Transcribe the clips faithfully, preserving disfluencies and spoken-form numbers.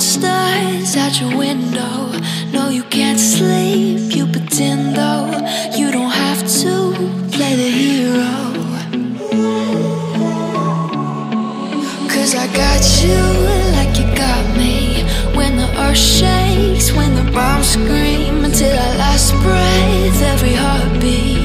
monsters at your window. No, you can't sleep, you pretend though. You don't have to play the hero, 'cause I got you like you got me. When the earth shakes, when the bombs scream, until our last breath, every heartbeat.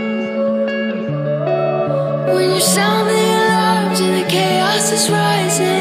When you sound the alarms and the chaos is rising,